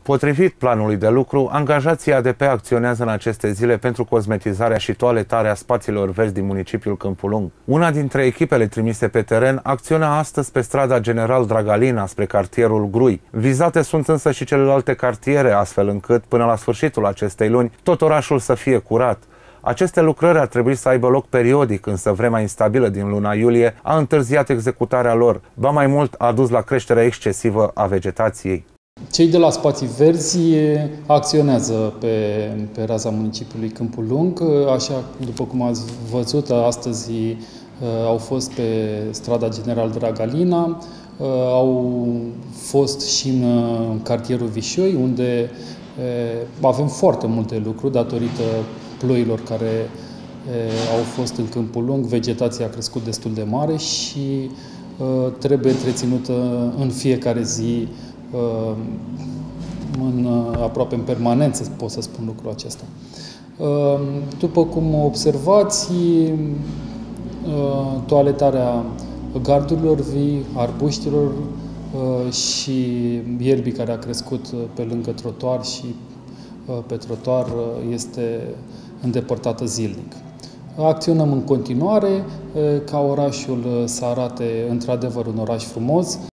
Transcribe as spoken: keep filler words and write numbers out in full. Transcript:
Potrivit planului de lucru, angajații A D P acționează în aceste zile pentru cosmetizarea și toaletarea spațiilor verzi din municipiul Câmpul Lung. Una dintre echipele trimise pe teren acționa astăzi pe strada General Dragalina spre cartierul Grui. Vizate sunt însă și celelalte cartiere, astfel încât, până la sfârșitul acestei luni, tot orașul să fie curat. Aceste lucrări ar trebui să aibă loc periodic, însă vremea instabilă din luna iulie a întârziat executarea lor, ba mai mult a dus la creșterea excesivă a vegetației. Cei de la Spații Verzi acționează pe, pe raza municipiului Câmpul Lung. Așa, după cum ați văzut, astăzi au fost pe strada General Dragalina, au fost și în cartierul Vișoi, unde avem foarte multe lucruri datorită ploilor care au fost în Câmpul Lung. Vegetația a crescut destul de mare și trebuie întreținută în fiecare zi, în, aproape în permanență, pot să spun lucrul acesta. După cum observați, toaletarea gardurilor vii, arbuștilor și ierbii care a crescut pe lângă trotuar și pe trotuar este îndepărtată zilnic. Acționăm în continuare ca orașul să arate într-adevăr un oraș frumos.